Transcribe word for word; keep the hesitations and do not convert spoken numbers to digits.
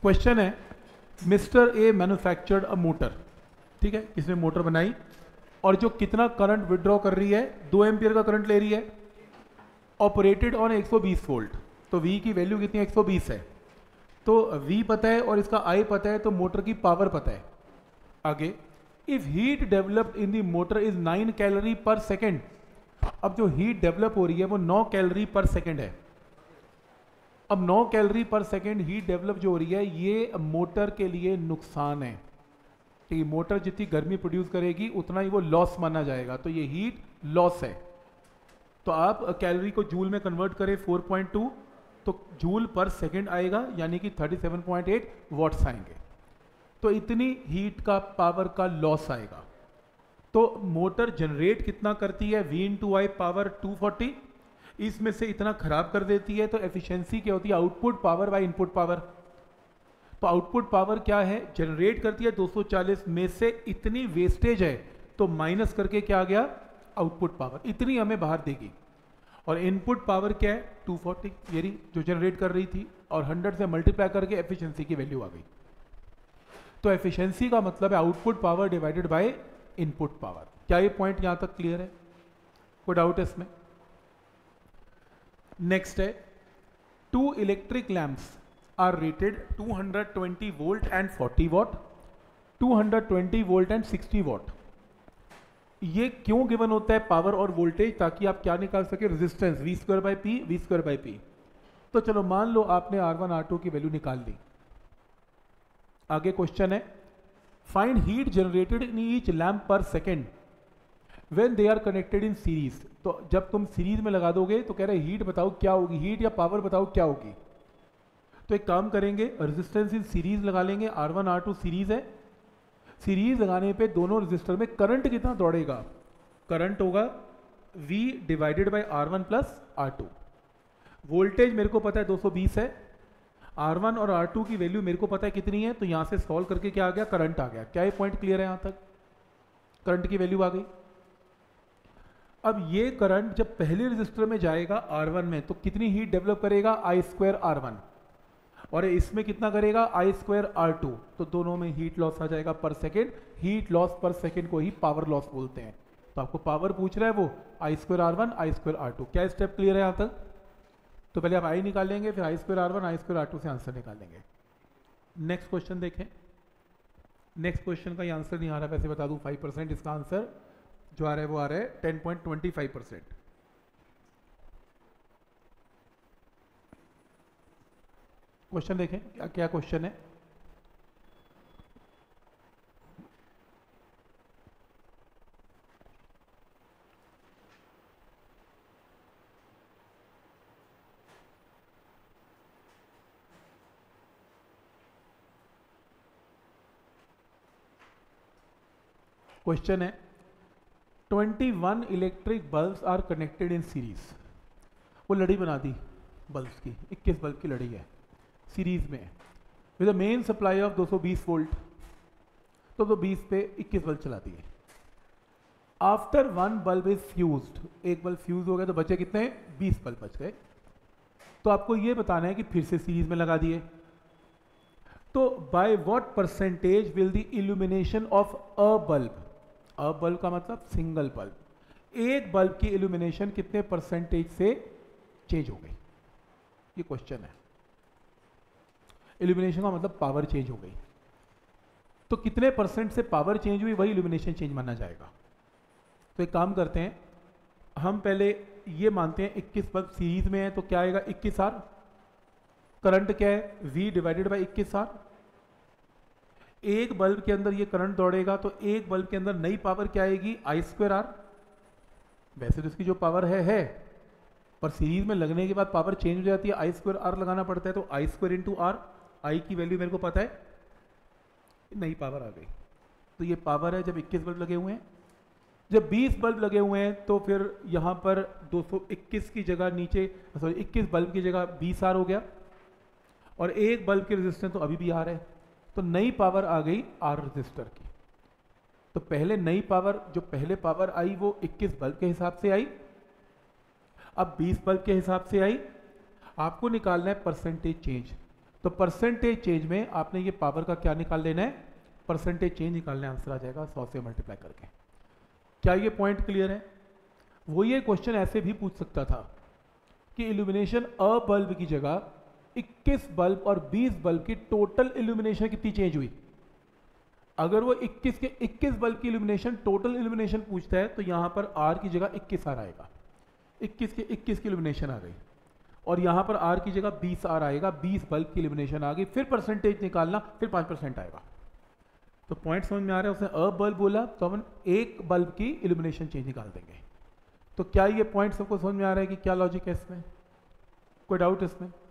Question है, mister A manufactured a motor, ठीक है, किसने मोटर बनाई और जो कितना करंट विड्रॉ कर रही है, दो एम्पियर का करंट ले रही है, ऑपरेटेड ऑन एक सौ बीस वोल्ट, तो V की वैल्यू कितनी है, एक सौ बीस है, तो V पता है और इसका I पता है, तो मोटर की पावर पता है। आगे, if heat developed in the motor is nine calorie per second, अब जो हीट डेवलप हो रही है वो नौ कैलोरी पर सेकेंड है। अब नौ calorie per second heat develop जो हो रही है ये मोटर के लिए नुकसान है, कि मोटर जितनी गर्मी प्रोड्यूस करेगी उतना ही वो लॉस माना जाएगा, तो ये हीट लॉस है। तो आप कैलोरी को जूल में कन्वर्ट करें फोर पॉइंट टू, तो जूल पर सेकेंड आएगा, यानी कि thirty seven point eight watts आएंगे, तो इतनी हीट का पावर का लॉस आएगा। तो मोटर जनरेट कितना करती है, V into I power two forty, इसमें से इतना खराब कर देती है, तो एफिशिएंसी क्या होती है, output power by input power. तो आउटपुट पावर क्या है, जनरेट करती है दो सौ चालीस, में से इतनी वेस्टेज है, तो माइनस करके क्या आ गया, आउटपुट पावर, इतनी हमें बाहर देगी। और इनपुट पावर क्या है, टू फोर्टी, ये जो जनरेट कर रही थी, और हंड्रेड से मल्टीप्लाई करके एफिशिएंसी की वैल्यू आ गई। तो एफिशिएंसी का मतलब है output power divided by input power. क्या ये पॉइंट यहां तक क्लियर है, कोई डाउट है इसमें? नेक्स्ट है, two electric lamps are rated two hundred twenty volt and forty watt, two hundred twenty volt and sixty watt. ये क्यों गिवन होता है पावर और वोल्टेज, ताकि आप क्या निकाल सके, resistance, V square by P, V square by P. तो चलो मान लो आपने आर वन आर टू की वैल्यू निकाल ली। आगे क्वेश्चन है, find heat generated in each lamp per second when they are connected in series. तो जब तुम सीरीज में लगा दोगे तो कह रहे हीट बताओ क्या होगी, हीट या पावर बताओ क्या होगी। तो एक काम करेंगे, रेजिस्टेंस इन सीरीज लगा लेंगे, R one R two series है, सीरीज लगाने पे दोनों रेजिस्टर में करंट कितना दौड़ेगा, करंट होगा V divided by R one plus R two. Voltage मेरे को पता है दो सौ बीस है, आर वन और आर टू की वैल्यू मेरे को पता है कितनी है, तो यहां से सॉल्व करके क्या आ गया, करंट आ गया। क्या ये पॉइंट क्लियर है, यहां तक करंट की वैल्यू आ गई। अब ये करंट जब पहले रजिस्टर में जाएगा आर वन में, तो कितनी हीट डेवलप करेगा, आई स्क्वायर आर वन, और इसमें कितना करेगा, आई स्क्वायर आर टू, तो दोनों में हीट लॉस आ जाएगा per second. Heat loss per second को ही पावर लॉस बोलते हैं। तो आपको पावर पूछ रहा है वो I square R one, I square R two. क्या स्टेप क्लियर है यहां तक? तो पहले आप आई निकालेंगे, फिर I square R one, I square R two से आंसर निकालेंगे। नेक्स्ट क्वेश्चन देखें। नेक्स्ट क्वेश्चन का ये आंसर नहीं आ रहा, वैसे बता दूं फाइव परसेंट इसका आंसर जो आ रहा है वो आ रहा है ten point twenty five percent. Question देखें, क्या क्या क्वेश्चन है। क्वेश्चन है, twenty one electric bulbs are connected in series. वो लड़ी बना दी बल्ब्स की, इक्कीस बल्ब की लड़ी है, सीरीज में with the main supply of दो सौ बीस वोल्ट, तो दो बीस पे इक्कीस बल्ब चला दिए। After one bulb is fused, एक बल्ब फ्यूज हो गया तो बचे कितने, बीस बल्ब बच गए। तो आपको ये बताना है कि फिर से सीरीज में लगा दिए, तो by what percentage will the illumination of a bulb, a bulb का मतलब सिंगल बल्ब, एक बल्ब की इल्यूमिनेशन कितने परसेंटेज से चेंज हो गई, ये क्वेश्चन है। इल्यूमिनेशन का मतलब पावर चेंज हो गई, तो कितने परसेंट से पावर चेंज हुई वही इल्यूमिनेशन चेंज माना जाएगा। तो एक काम करते हैं, हम पहले ये मानते हैं इक्कीस बल्ब सीरीज में है, तो क्या आएगा, इक्कीस आर, करंट क्या है, V डिवाइडेड बाई इक्कीस आर। एक बल्ब के अंदर ये करंट दौड़ेगा, तो एक बल्ब के अंदर नई पावर क्या आएगी, आई स्क्वायर आर। वैसे तो इसकी जो पावर है है पर सीरीज में लगने के बाद पावर चेंज हो जाती है, आई स्क्वायर आर लगाना पड़ता है, तो I square into R, I की वैल्यू मेरे को पता है, नई पावर आ गई। तो ये पावर है जब इक्कीस बल्ब लगे हुए हैं। जब बीस बल्ब लगे हुए हैं तो फिर यहाँ पर दो सौ इक्कीस की जगह नीचे, सॉरी इक्कीस बल्ब की जगह बीस आर हो गया, और एक बल्ब की रेजिस्टेंस तो अभी भी आर है, तो नई पावर आ गई आर रेजिस्टर की। तो पहले नई पावर, जो पहले पावर आई वो इक्कीस बल्ब के हिसाब से आई, अब बीस बल्ब के हिसाब से आई। आपको निकालना है परसेंटेज चेंज, तो परसेंटेज चेंज में आपने ये पावर का क्या निकाल लेना है, परसेंटेज चेंज निकालने, आंसर आ जाएगा सौ से मल्टीप्लाई करके। क्या ये पॉइंट क्लियर है? वो ये क्वेश्चन ऐसे भी पूछ सकता था कि इल्यूमिनेशन अ बल्ब की जगह इक्कीस बल्ब और बीस बल्ब की टोटल इल्यूमिनेशन कितनी चेंज हुई। अगर वो इक्कीस के इक्कीस बल्ब की इल्यूमिनेशन टोटल इल्यूमिनेशन पूछता है तो यहां पर आर की जगह इक्कीस आर आएगा, इक्कीस के इक्कीस की इल्यूमिनेशन आ गई, और यहां पर आर की जगह बीस आर आएगा, बीस बल्ब की इल्यूमिनेशन आ गई, फिर परसेंटेज निकालना, फिर पाँच परसेंट आएगा। तो पॉइंट समझ में आ रहा है? उसने अ बल्ब बोला तो अपन एक बल्ब की इल्यूमिनेशन चेंज निकाल देंगे। तो क्या ये पॉइंट सबको समझ में आ रहा है कि क्या लॉजिक है इसमें? कोई डाउट इसमें?